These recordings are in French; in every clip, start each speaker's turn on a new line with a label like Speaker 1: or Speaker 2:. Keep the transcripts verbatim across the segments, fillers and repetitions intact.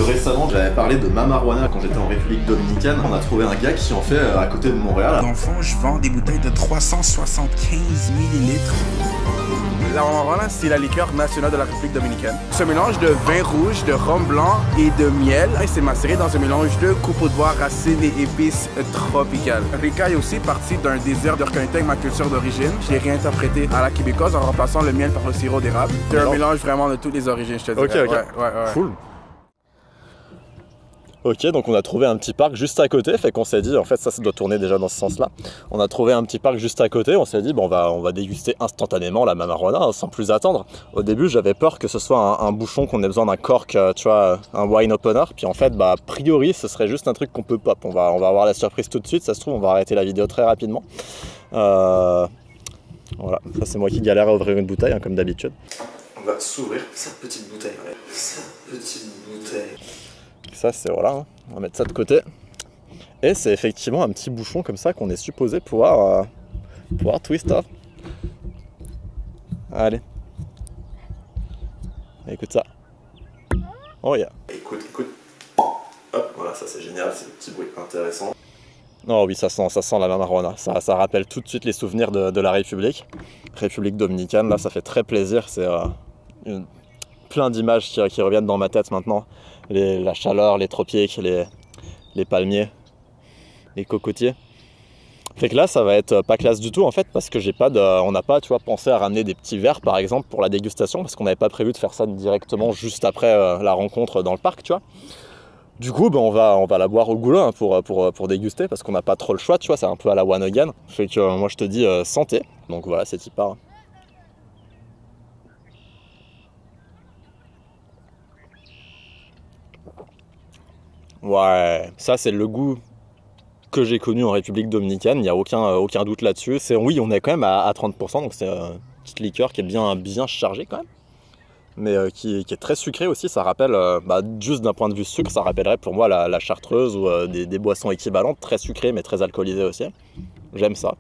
Speaker 1: Récemment, j'avais parlé de ma marijuana quand j'étais en République Dominicaine. On a trouvé un gars qui en fait à côté de Montréal.
Speaker 2: Dans le fond, je vends des bouteilles de trois cent soixante-quinze millilitres. La marijuana, c'est la liqueur nationale de la République dominicaine. C'est un mélange de vin rouge, de rhum blanc et de miel. Et c'est macéré dans un mélange de copeaux de bois, racines et épices tropicales. Rica est aussi parti d'un désir de reconnaître ma culture d'origine. Je l'ai réinterprété à la québécoise en remplaçant le miel par le sirop d'érable. C'est un mélange vraiment de toutes les origines, je te dirais.
Speaker 1: Ok, ok.
Speaker 2: Ouais, ouais, ouais.
Speaker 1: Cool. Ok, donc on a trouvé un petit parc juste à côté, fait qu'on s'est dit, en fait ça, ça doit tourner déjà dans ce sens-là. On a trouvé un petit parc juste à côté, on s'est dit, bon, on va, on va déguster instantanément la marijuana hein, sans plus attendre. Au début, j'avais peur que ce soit un, un bouchon, qu'on ait besoin d'un cork, tu vois, un wine opener. Puis en fait, bah, a priori, ce serait juste un truc qu'on peut pop. On va, on va avoir la surprise tout de suite, ça se trouve, on va arrêter la vidéo très rapidement. Euh... Voilà, ça c'est moi qui galère à ouvrir une bouteille, hein, comme d'habitude. On va s'ouvrir cette petite bouteille, ouais. Cette petite bouteille. Ça c'est voilà, hein. On va mettre ça de côté. Et c'est effectivement un petit bouchon comme ça qu'on est supposé pouvoir, euh, pouvoir twist off. Allez. Écoute ça. Oh yeah. Écoute, écoute. Hop, voilà, ça c'est génial, c'est le petit bruit intéressant. Oh oui, ça sent, ça sent la marijuana. Ça, ça rappelle tout de suite les souvenirs de, de la République. République dominicaine, là ça fait très plaisir. C'est euh, une... plein d'images qui, qui reviennent dans ma tête maintenant. Les, la chaleur, les tropiques, les, les palmiers, les cocotiers. Fait que là, ça va être pas classe du tout en fait, parce que j'ai pas de, on n'a pas, tu vois, pensé à ramener des petits verres par exemple pour la dégustation, parce qu'on n'avait pas prévu de faire ça directement juste après euh, la rencontre dans le parc, tu vois. Du coup, ben, on va, on va la boire au goulin hein, pour, pour, pour déguster, parce qu'on n'a pas trop le choix, tu vois, c'est un peu à la one again. Fait que euh, moi je te dis euh, santé. Donc voilà, c'est y part. Ouais, ça c'est le goût que j'ai connu en République Dominicaine, il n'y a aucun, euh, aucun doute là-dessus. Oui, on est quand même à, à trente pour cent, donc c'est euh, une petite liqueur qui est bien, bien chargée quand même, mais euh, qui, qui est très sucrée aussi. Ça rappelle, euh, bah, juste d'un point de vue sucre, ça rappellerait pour moi la, la chartreuse ou euh, des, des boissons équivalentes, très sucrées mais très alcoolisées aussi. J'aime ça.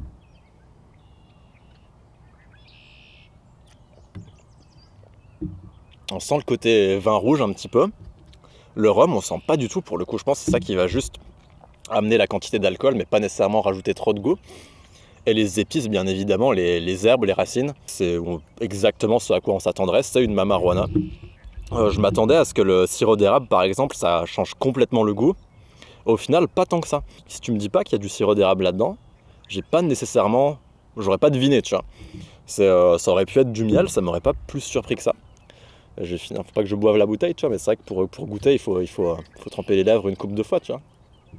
Speaker 1: On sent le côté vin rouge un petit peu. Le rhum, on sent pas du tout pour le coup. Je pense que c'est ça qui va juste amener la quantité d'alcool, mais pas nécessairement rajouter trop de goût. Et les épices, bien évidemment, les, les herbes, les racines, c'est exactement ce à quoi on s'attendrait. C'est une marijuana. Euh, je m'attendais à ce que le sirop d'érable, par exemple, ça change complètement le goût. Au final, pas tant que ça. Si tu me dis pas qu'il y a du sirop d'érable là-dedans, j'ai pas nécessairement, j'aurais pas deviné, tu vois. Euh, ça aurait pu être du miel, ça m'aurait pas plus surpris que ça. J'ai fini, faut pas que je boive la bouteille, tu vois, mais c'est vrai que pour, pour goûter, il faut, il faut, faut tremper les lèvres une couple de fois, tu vois.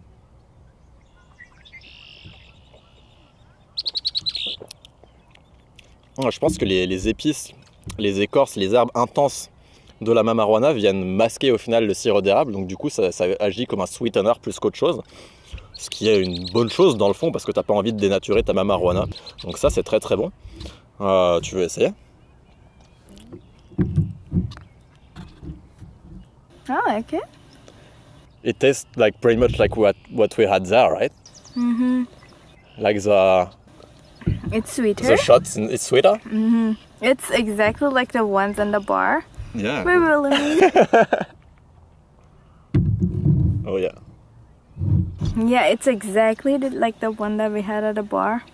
Speaker 1: Je pense que les, les épices, les écorces, les herbes intenses de la marijuana viennent masquer au final le sirop d'érable, donc du coup ça, ça agit comme un sweetener plus qu'autre chose, ce qui est une bonne chose dans le fond parce que t'as pas envie de dénaturer ta marijuana. Donc ça c'est très très bon. Euh, tu veux essayer?
Speaker 3: I like it.
Speaker 1: It tastes like pretty much like what what we had there, right?
Speaker 3: Mm-hmm.
Speaker 1: Like the
Speaker 3: It's sweeter.
Speaker 1: the shots, it's sweeter.
Speaker 3: Mm-hmm. It's exactly like the ones in the bar.
Speaker 1: Yeah.
Speaker 3: We will leave.
Speaker 1: Oh yeah.
Speaker 3: Yeah, it's exactly the, like the one that we had at the bar.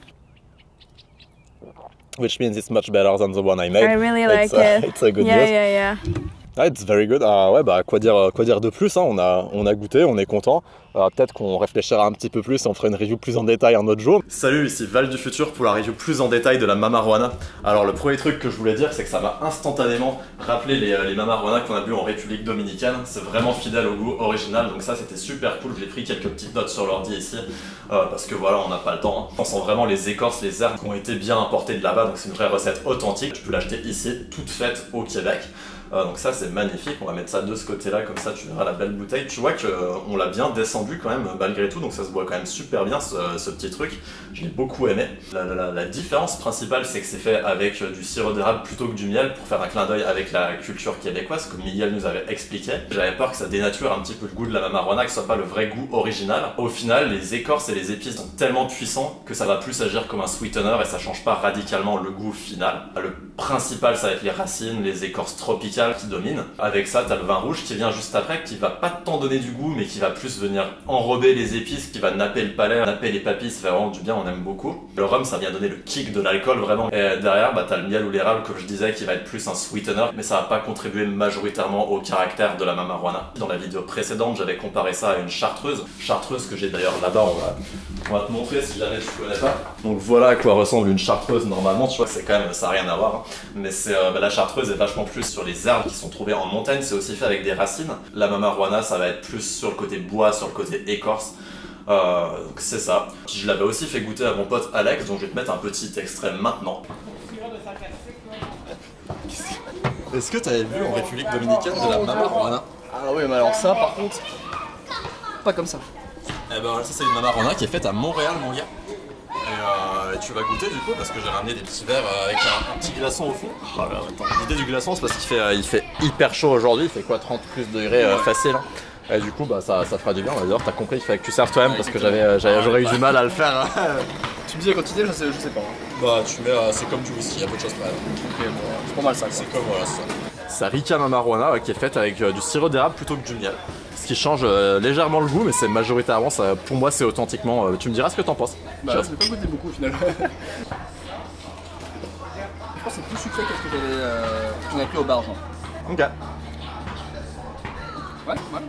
Speaker 1: Which means it's much better than the one I made.
Speaker 3: I really like
Speaker 1: it's, uh,
Speaker 3: it.
Speaker 1: It's a good
Speaker 3: yeah,
Speaker 1: news.
Speaker 3: yeah, yeah.
Speaker 1: Ah, it's very good. Ah ouais, bah quoi dire, quoi dire de plus hein. On a, on a goûté, on est content. Euh, Peut-être qu'on réfléchira un petit peu plus et on fera une review plus en détail un autre jour. Salut, ici Val du futur pour la review plus en détail de la Mamajuana. Alors le premier truc que je voulais dire, c'est que ça m'a instantanément rappelé les, les Mamajuana qu'on a bu en République Dominicaine. C'est vraiment fidèle au goût original, donc ça c'était super cool. J'ai pris quelques petites notes sur l'ordi ici, euh, parce que voilà, on n'a pas le temps. Hein. On sent vraiment les écorces, les herbes qui ont été bien importées de là-bas, donc c'est une vraie recette authentique. Je peux l'acheter ici, toute faite au Québec. Euh, donc ça c'est magnifique, on va mettre ça de ce côté là, comme ça tu verras la belle bouteille. Tu vois qu'on euh, l'a bien descendu quand même malgré tout, donc ça se boit quand même super bien ce, ce petit truc. Je l'ai beaucoup aimé. La, la, la différence principale c'est que c'est fait avec du sirop d'érable plutôt que du miel, pour faire un clin d'œil avec la culture québécoise, comme Miguel nous avait expliqué. J'avais peur que ça dénature un petit peu le goût de la Mamajuana, que ce soit pas le vrai goût original. Au final les écorces et les épices sont tellement puissants que ça va plus agir comme un sweetener et ça change pas radicalement le goût final. Le principal ça va être les racines, les écorces tropicales tropicale qui domine. Avec ça, t'as le vin rouge qui vient juste après, qui va pas tant donner du goût, mais qui va plus venir enrober les épices, qui va napper le palais, napper les papilles, ça fait vraiment du bien, on aime beaucoup. Le rhum, ça vient donner le kick de l'alcool vraiment. Et derrière, bah, t'as le miel ou l'érable, comme je disais, qui va être plus un sweetener, mais ça va pas contribuer majoritairement au caractère de la Mamaruana. Dans la vidéo précédente, j'avais comparé ça à une chartreuse. Chartreuse que j'ai d'ailleurs là-bas, on va, on va te montrer si jamais tu connais pas. Donc voilà à quoi ressemble une chartreuse normalement, tu vois, c'est quand même, ça n'a rien à voir. Hein. Mais c'est euh, bah, la chartreuse est vachement plus sur les herbes qui sont trouvées en montagne, c'est aussi fait avec des racines. La Mamaruana, ça va être plus sur le côté bois, sur le côté écorce. Euh, donc c'est ça. Je l'avais aussi fait goûter à mon pote Alex, donc je vais te mettre un petit extrait maintenant. Est-ce que tu avais vu en République Dominicaine de la Mamaruana?
Speaker 4: Ah oui, mais alors ça par contre, pas comme ça.
Speaker 1: Eh ben ça c'est une Mamaruana qui est faite à Montréal, mon gars. Et, euh, et tu vas goûter du coup parce que j'ai ramené des petits verres avec un, un petit glaçon au fond. Voilà, l'idée du glaçon c'est parce qu'il fait, euh, il fait hyper chaud aujourd'hui, il fait quoi trente plus degrés euh, facile. Hein. Et du coup bah ça, ça fera du bien. D'ailleurs t'as compris, il fallait que tu serves toi-même parce que j'avais, euh, j'aurais eu du mal à le faire. Hein.
Speaker 4: Tu me dis la quantité, je sais, je sais pas. Hein.
Speaker 1: Bah tu mets, euh, c'est comme du whisky, il y a peu de choses près.
Speaker 4: Ok, bon, c'est pas mal ça.
Speaker 1: C'est comme voilà ça. C'est Rica Mamaruana euh, qui est faite avec euh, du sirop d'érable plutôt que du miel. Ce qui change euh, légèrement le goût, mais c'est majoritairement, ça, pour moi c'est authentiquement. Euh, tu me diras ce que t'en penses.
Speaker 4: Bah là, ça fait pas goûter beaucoup au final. Je pense que c'est plus sucré que ce que t'avais euh, qu'on a pris au bar, genre.
Speaker 1: Ok.
Speaker 4: Ouais, ouais.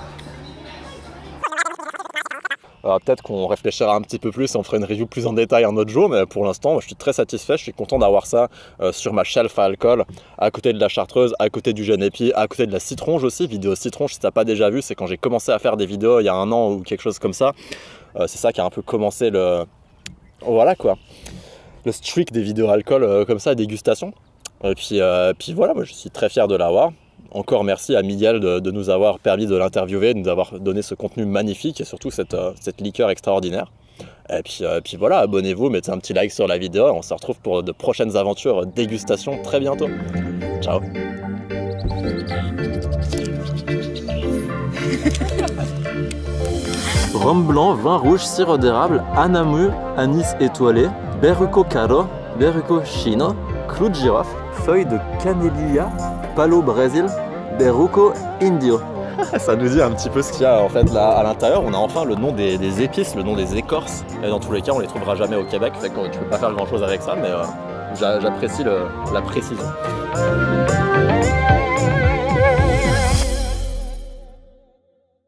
Speaker 1: Alors peut-être qu'on réfléchira un petit peu plus et on fera une review plus en détail un autre jour, mais pour l'instant, je suis très satisfait, je suis content d'avoir ça euh, sur ma shelf à alcool, à côté de la chartreuse, à côté du Genepi, à côté de la citronge aussi. Vidéo citronge, si t'as pas déjà vu, c'est quand j'ai commencé à faire des vidéos il y a un an ou quelque chose comme ça. Euh, c'est ça qui a un peu commencé le... Voilà quoi. Le streak des vidéos alcool euh, comme ça, dégustation. Et puis, euh, puis voilà, moi je suis très fier de l'avoir. Encore merci à Miguel de, de nous avoir permis de l'interviewer, de nous avoir donné ce contenu magnifique et surtout cette, euh, cette liqueur extraordinaire. Et puis, euh, puis voilà, abonnez-vous, mettez un petit like sur la vidéo et on se retrouve pour de prochaines aventures dégustation très bientôt. Ciao. Rhum blanc, vin rouge, sirop d'érable, anamu, anis étoilé, berruco caro, berruco chino, clou de girofle, feuille de canelia, palo Brésil, berruco indio. Ça nous dit un petit peu ce qu'il y a en fait là à l'intérieur. On a enfin le nom des, des épices, le nom des écorces. Et dans tous les cas, on les trouvera jamais au Québec. Fait que tu peux pas faire grand chose avec ça, mais euh, j'apprécie la précision.